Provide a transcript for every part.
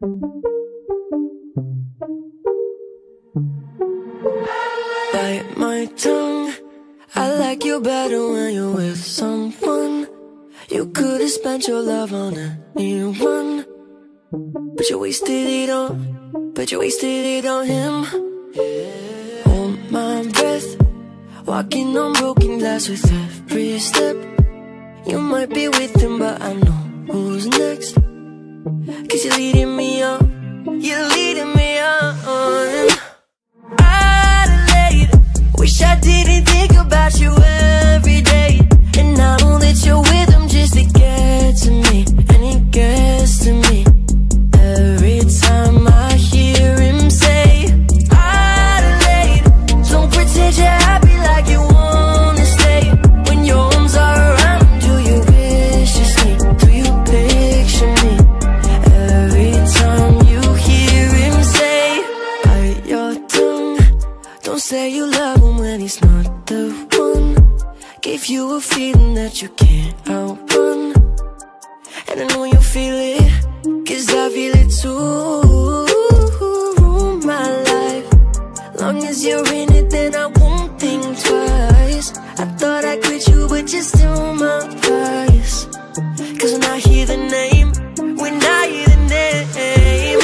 Bite my tongue, I like you better when you're with someone. You could've spent your love on anyone, but you wasted it on him. Hold my breath, walking on broken glass with every step. You might be with him, but I know who's next. 'Cause you're leading me on, you're leading me on. Adelaide, wish I didn't think about you every day. And I know that you're with him just to get to me, and he gets to me. Every time I hear him say, Adelaide, don't pretend you're happy like you wanna stay. When your arms are around, do you wish you sleep? Do you picture me? Every time you hear him say, bite your tongue, don't say you love him when he's not the one. Gave you a feeling that you can't outrun, and I know you feel it, 'cause I feel it too. My life, long as you're in it, then I won't think twice. I thought I quit you, but you're still my price. 'Cause when I hear the name, when I hear the name,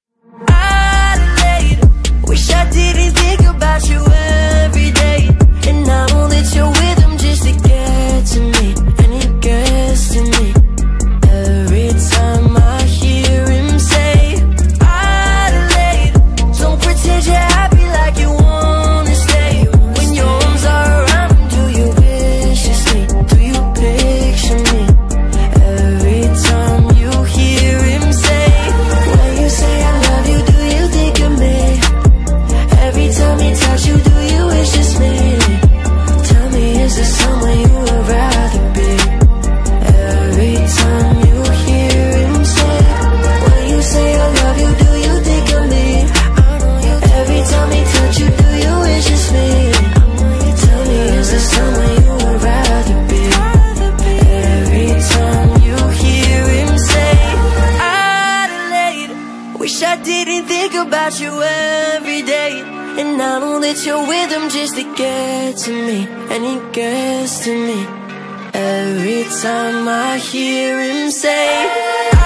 Adelaide, wish I didn't think about you every day. And I know that you're with him just to get to me, and he gets to me. Every time I hear him say, Adelaide, don't pretend you're happy like you wanna stay. When your arms are around, do you wish you sleep? Do you picture me? Every time you hear him say, when you say I love you, do you think of me? Every time he touch you, do you wish it's me? Tell me, is there somewhere you would rather be? Every time you hear him say, when you say I love you, do you think of me? Every time he touch you, do you wish it's me? Tell me, is there somewhere you would rather be? Every time you hear him say, Adelaide, wish I didn't think about you every day. And I know that you're with him just to get to me, and he gets to me. Every time I hear him say,